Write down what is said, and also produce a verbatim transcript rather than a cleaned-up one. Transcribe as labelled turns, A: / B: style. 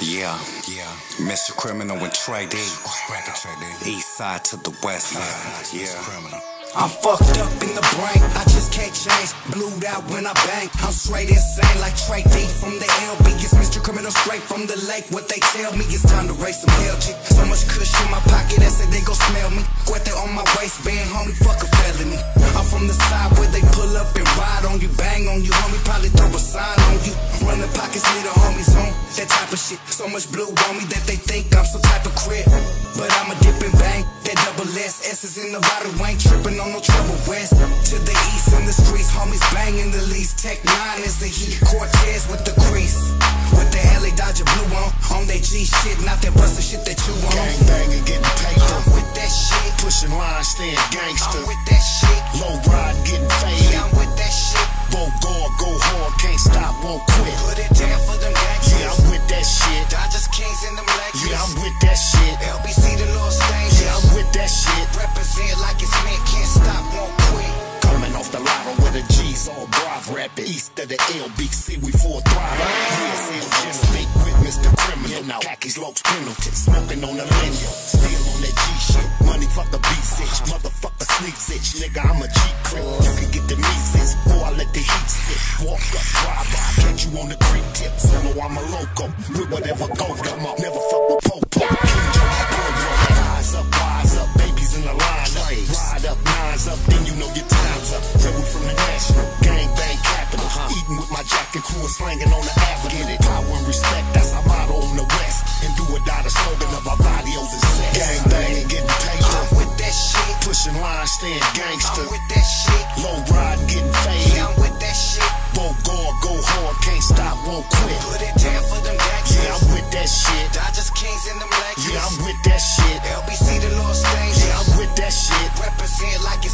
A: Yeah, yeah. Mister Criminal and TrayDeee. East side to the west side. Yeah. Criminal. I'm fucked up in the brain, I just can't change. Blued out when I bang, I'm straight insane like TrayDeee from the L B. It's Mister Criminal straight from the lake. What they tell me, it's time to raise some hell, G. So much kush in my pocket, I said they gon' smell me. Guete on my waistband, homie, fuck a felony. I'm from the side where they pull up and ride on you, bang on you, homie, probably throw a sign on you. Run the pockets near the homies on, that type of shit. So much blue on me that they think I'm some type of crib. But I'm a dip and bang, that double S, S's in the bottle, ain't tripping on no trouble west. To the east in the streets, homies banging the least. Tech nine is the heat, Cortez with the crease. With the L A Dodger blue on, on that G shit, not that bustin' shit that you want.
B: Gang banging, getting paper.
A: I'm with that shit.
B: Pushing lines, staying gangster.
A: I'm with that shit.
B: Low ride, getting faded.
A: Yeah, I'm with that shit.
B: Both guard, go hard, can't stop, won't quit.
A: Put it down for them gangsters.
B: Yeah, I'm with that shit.
A: Dodgers, Kings, and them Lakers.
B: Yeah, I'm with that shit.
A: L B C, the Lord Stains.
B: Yeah, I'm with that shit.
A: Represent like it's meant, can't stop, won't quit.
B: Coming off the lotto with the G's all drive rapping. East of the L B C, we full thrive. Yeah, L just speak with Mister Criminal. Now, khakis, locks, penalty. Smoking on the lineal. Still on that G shit. Money, fuck the B-sitch. Motherfucker, sleep sitch. Nigga, I'm a G-crip. You can get the measles. Boy, I let the heat sit. Walk up, drive by. Catch you on the creek tip. Solo, I'm a loco. With whatever go, come on. Never fuck with Popo. King George, boy, rise up, rise up. Babies in the line up. Ride up, nines up. Then you know your time's up. Yeah, we from the national. Gang bang capital. Eating with my jack and crew and slanging on the avenue. Get it. Power and respect. That's our motto on the west. And do or die, the slogan of our barrios and sex. Gang banging, getting paper.
A: I'm with that shit.
B: Pushing lines, staying gangster.
A: I'm with that shit.
B: Low ride, getting faded.
A: Yeah, I'm with that shit.
B: Both guard, go hard, can't stop, won't quit.
A: Put it down for them gangsters.
B: Yeah, I'm with that shit.
A: Dodgers, Kings, and them Lakers.
B: Yeah, I'm with that shit.
A: L B C, the Lord Stains.
B: Yeah, I'm with that shit.
A: Represent like